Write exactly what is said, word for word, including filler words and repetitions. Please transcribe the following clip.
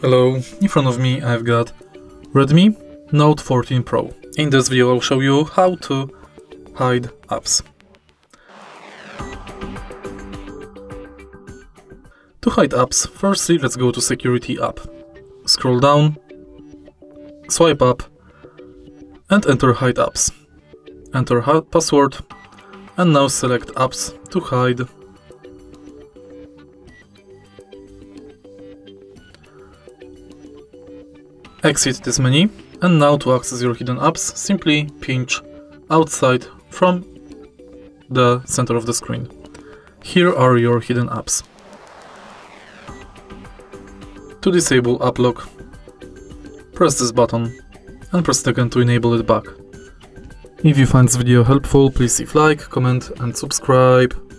Hello, in front of me I've got Redmi Note fourteen Pro. In this video I'll show you how to hide apps. To hide apps, firstly let's go to Security app. Scroll down, swipe up and enter Hide apps. Enter hide password and now select apps to hide. Exit this menu, and now to access your hidden apps, simply pinch outside from the center of the screen. Here are your hidden apps. To disable app lock, press this button and press it again to enable it back. If you find this video helpful, please leave like, comment and subscribe.